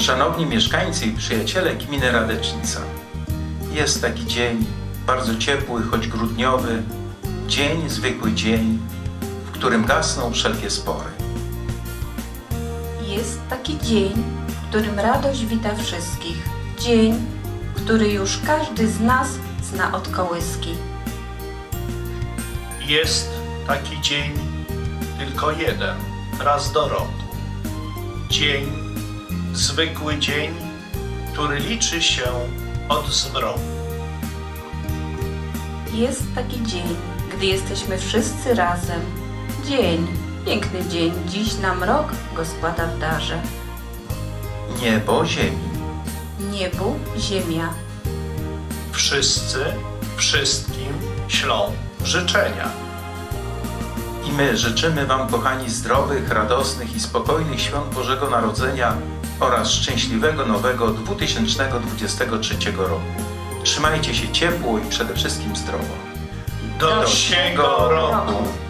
Szanowni mieszkańcy i przyjaciele gminy Radecznica, jest taki dzień, bardzo ciepły, choć grudniowy, dzień, zwykły dzień, w którym gasną wszelkie spory. Jest taki dzień, w którym radość wita wszystkich. Dzień, który już każdy z nas zna od kołyski. Jest taki dzień, tylko jeden, raz do roku. Dzień, zwykły dzień, który liczy się od zmroku. Jest taki dzień, gdy jesteśmy wszyscy razem. Dzień, piękny dzień, dziś nam rok go składa w darze. Niebo ziemi. Niebu ziemia. Wszyscy wszystkim ślą życzenia. I my życzymy Wam, kochani, zdrowych, radosnych i spokojnych świąt Bożego Narodzenia oraz szczęśliwego nowego 2023 roku. Trzymajcie się ciepło i przede wszystkim zdrowo. Do śniego roku!